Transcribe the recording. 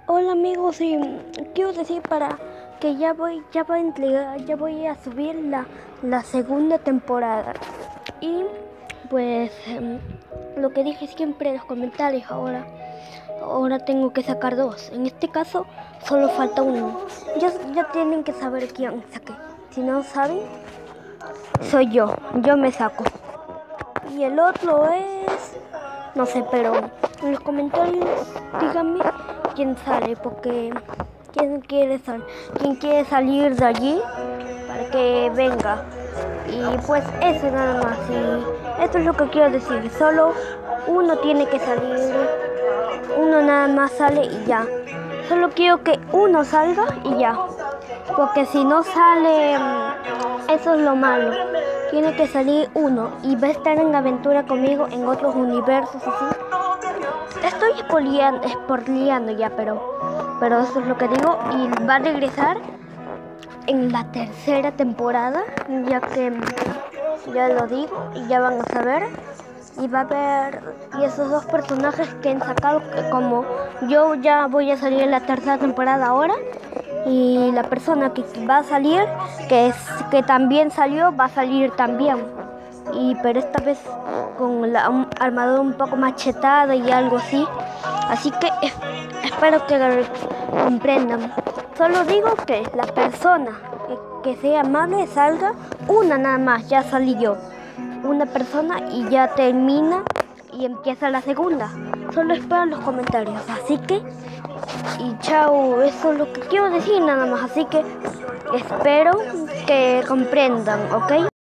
Hola amigos, y quiero decir para que ya voy a subir la segunda temporada. Y pues lo que dije siempre en los comentarios, ahora tengo que sacar dos. En este caso solo falta uno. Ya tienen que saber quién saqué. Si no saben, soy yo me saco. Y el otro es, no sé, pero en los comentarios díganme quién sale, porque quién quiere salir de allí para que venga. Y pues eso nada más. Y esto es lo que quiero decir. Solo uno tiene que salir, uno nada más sale y ya. Solo quiero que uno salga y ya. Porque si no sale, eso es lo malo. Tiene que salir uno y va a estar en aventura conmigo en otros universos así. Estoy spoileando ya, pero eso es lo que digo. Y va a regresar en la tercera temporada, ya que ya lo digo y ya van a saber. Y va a haber, y esos dos personajes que han sacado, como yo ya voy a salir en la tercera temporada ahora, y la persona que va a salir, que también salió, va a salir también. Pero esta vez con la armadura un poco machetada y algo así. Así que espero que comprendan. Solo digo que la persona que sea amable salga una nada más, ya salí yo. Una persona y ya termina y empieza la segunda. Solo espero los comentarios. Así que, y chao, eso es lo que quiero decir nada más. Así que espero que comprendan, ¿ok?